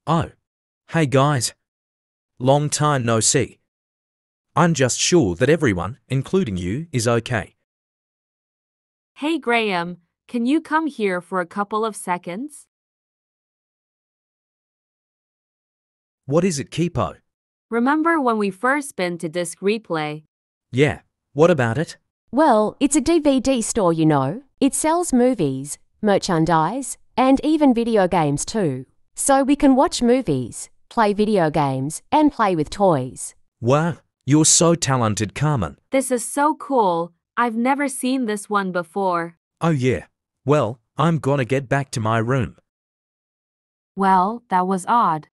Oh, hey guys. Long time no see. I'm just sure that everyone, including you, is okay. Hey Graham, can you come here for a couple of seconds? What is it, Kipo? Remember when we first been to Disc Replay? Yeah, what about it? Well, it's a DVD store, you know. It sells movies, merchandise, and even video games too. So we can watch movies, play video games, and play with toys. Wow, you're so talented, Carmen. This is so cool. I've never seen this one before. Oh yeah. Well, I'm gonna get back to my room. Well, that was odd.